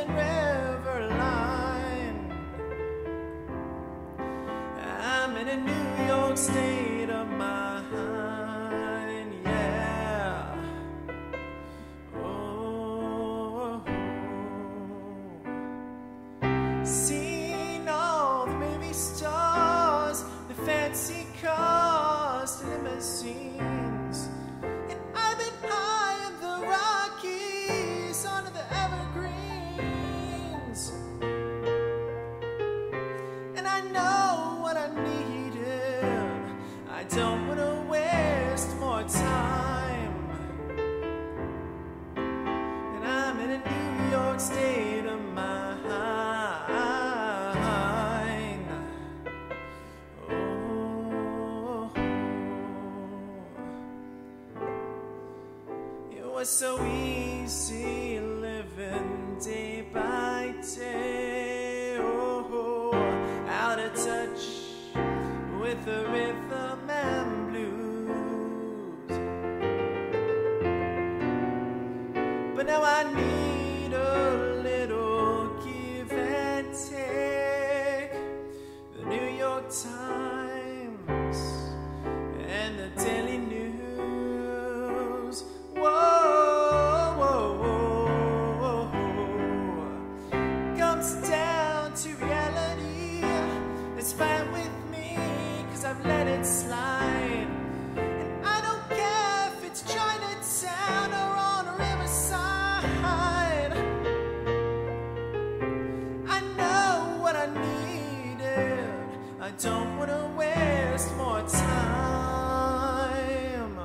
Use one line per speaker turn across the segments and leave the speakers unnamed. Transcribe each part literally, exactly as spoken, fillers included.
River line. I'm in a New York state of mind, yeah. Oh, seen all the movie stars, the fancy cars, the limousines, and I've been high in the Rockies under the evergreens, and I know what I needed. I don't want to waste more time, and I'm in a New York state of mind. Oh, it was so easy living day by day, oh, out of touch with the rhythm and blues. But now I need a little give and take. The New York Times and the Daily News. Whoa, whoa, whoa, whoa. Comes down to reality. It's fine with me, 'cause I've let it slide. And I don't care if it's Chinatown or on a riverside. I know what I needed. I don't want to waste more time.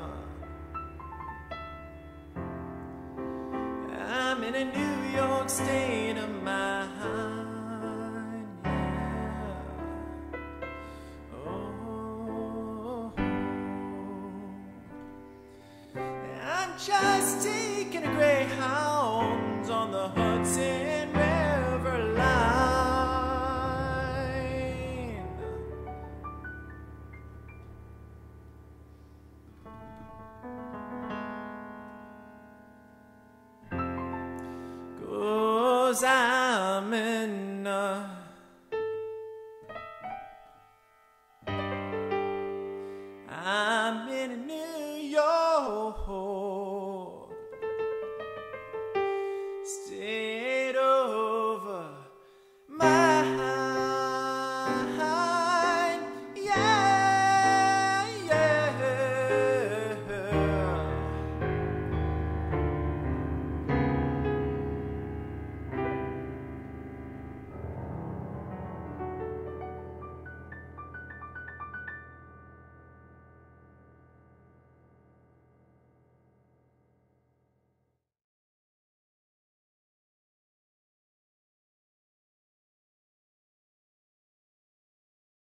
I'm in a New York state of mind, yeah. Oh, I'm just taking a Greyhound on the Hudson River line. Cause I'm in a